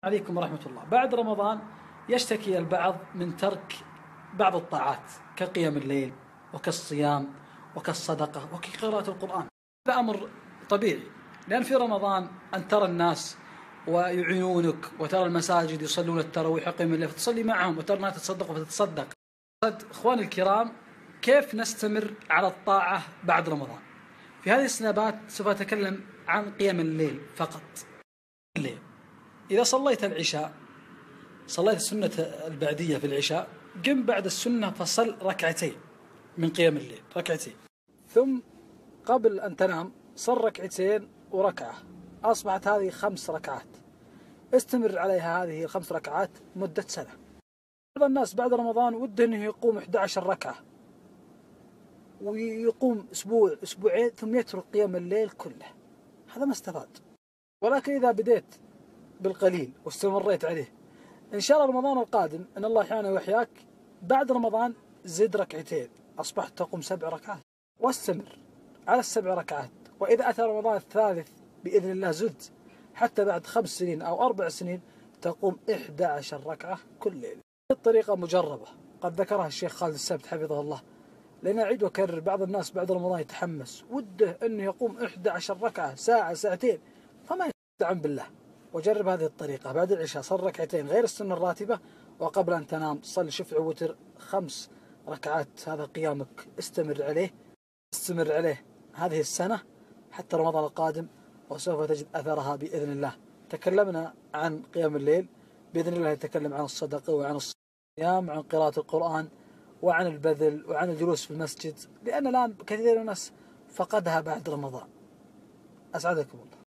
عليكم ورحمة الله. بعد رمضان يشتكي البعض من ترك بعض الطاعات كقيام الليل وكالصيام وكالصدقة وكقراءة القرآن. هذا أمر طبيعي، لأن في رمضان أن ترى الناس ويعينونك، وترى المساجد يصلون التراويح وقيام الليل فتصلي معهم، وترى الناس تتصدق فتتصدق. إخواني الكرام، كيف نستمر على الطاعة بعد رمضان؟ في هذه السنابات سوف أتكلم عن قيام الليل فقط. الليل إذا صليت العشاء، صليت السنة البعدية في العشاء، قم بعد السنة فصل ركعتين من قيام الليل، ركعتين، ثم قبل أن تنام صل ركعتين وركعة، أصبحت هذه 5 ركعات. استمر عليها هذه ال5 ركعات مدة سنة. بعض الناس بعد رمضان وده أنه يقوم 11 ركعة، ويقوم أسبوع أسبوعين ثم يترك قيام الليل كله، هذا ما استفاد. ولكن إذا بديت بالقليل واستمريت عليه، إن شاء الله رمضان القادم إن الله يحيانا ويحياك، بعد رمضان زد ركعتين، أصبحت تقوم 7 ركعات، واستمر على 7 ركعات. وإذا أتى رمضان الثالث بإذن الله زد، حتى بعد 5 سنين أو 4 سنين تقوم 11 ركعة كل ليلة. الطريقة مجربة، قد ذكرها الشيخ خالد السبت حفظه الله. لأن أعيد وأكرر، بعض الناس بعد رمضان يتحمس وده أنه يقوم 11 ركعة، ساعة ساعتين، فما يستعن بالله. وجرب هذه الطريقة: بعد العشاء صل ركعتين غير السنة الراتبة، وقبل أن تنام صل شفع وتر 5 ركعات، هذا قيامك. استمر عليه هذه السنة حتى رمضان القادم، وسوف تجد أثرها بإذن الله. تكلمنا عن قيام الليل، بإذن الله نتكلم عن الصدقة وعن الصيام وعن قراءة القرآن وعن البذل وعن الجلوس في المسجد، لأن الآن كثير من الناس فقدها بعد رمضان. أسعدكم الله.